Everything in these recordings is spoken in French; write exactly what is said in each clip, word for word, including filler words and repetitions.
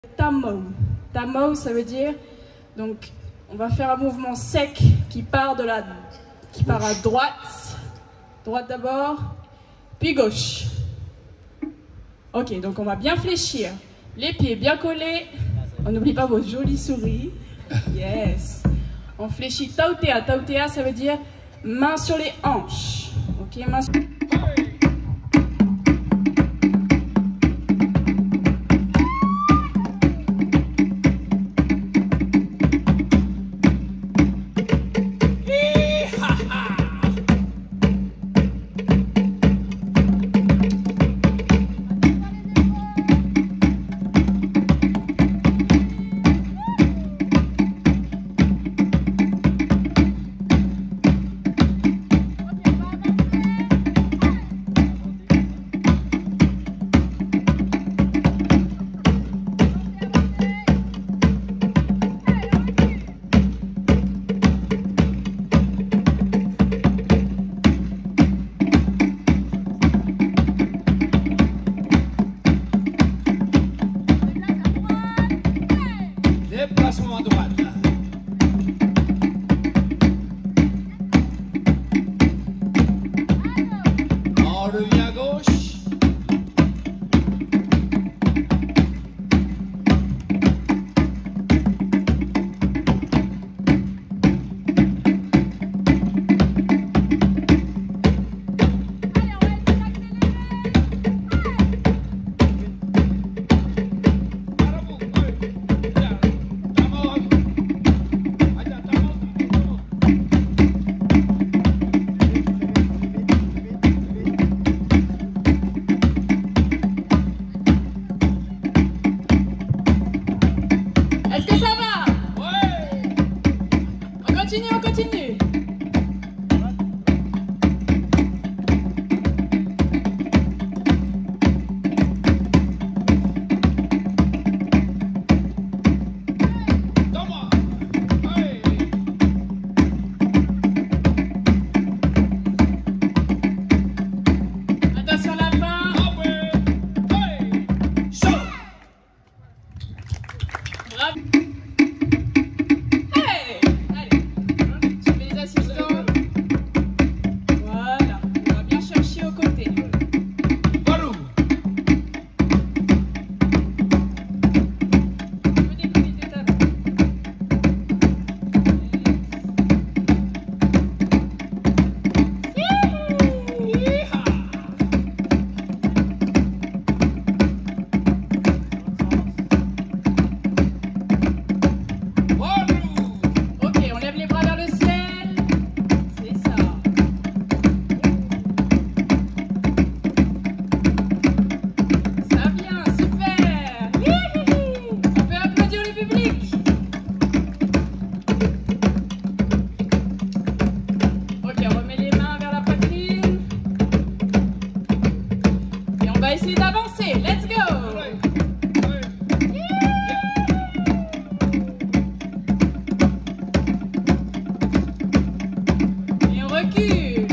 Tamo. Tamo, ça veut dire, donc, on va faire un mouvement sec qui part de la, qui part à droite, droite d'abord, puis gauche. Ok, donc on va bien fléchir, les pieds bien collés. On n'oublie pas vos jolies souris. Yes. On fléchit tautea. Tautea, ça veut dire main sur les hanches. Ok, main sur... Déplacement à droite. On revient à gauche. Est-ce que ça va? Ouais. On continue, on continue. Toma. Hey. Attention à la fin. Hopper. Hey. Show. Bravo. Hey. Allez, tu mets les assistants. Voilà, on va bien chercher aux côtés. Varou. Côté, côté, étape. Yeeha. Varou. Ok, on lève les bras vers le ciel. C'est ça. Ça vient, super. Hihihi. On peut applaudir le public. Ok, on remet les mains vers la poitrine. Et on va essayer d'avancer. Let's go. Hey. Et on recule.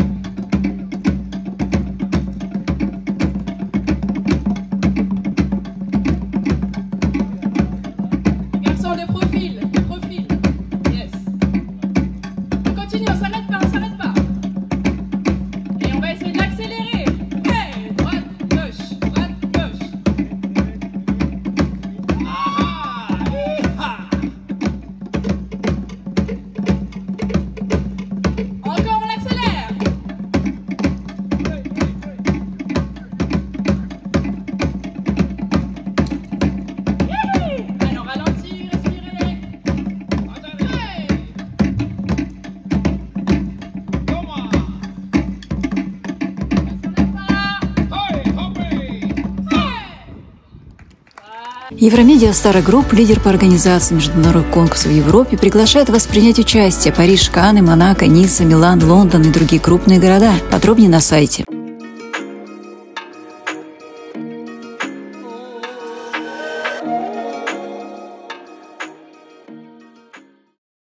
Garçon de profil, de profil. Yes. On continue, on s'arrête pas, on s'arrête pas. Et on va essayer d'accélérer. Hey, droite, gauche, droite, gauche. Aha. Yeeha. Encore, on accélère. Hihi. Alors ralentir, respirez. Hey. Toma. Attention à la fin. Hey. Hopper. Евромедиа Стара Групп, лидер по организации международных конкурсов в Европе, приглашает вас принять участие. Париж, Канны, Монако, Ницца, Милан, Лондон и другие крупные города. Подробнее на сайте.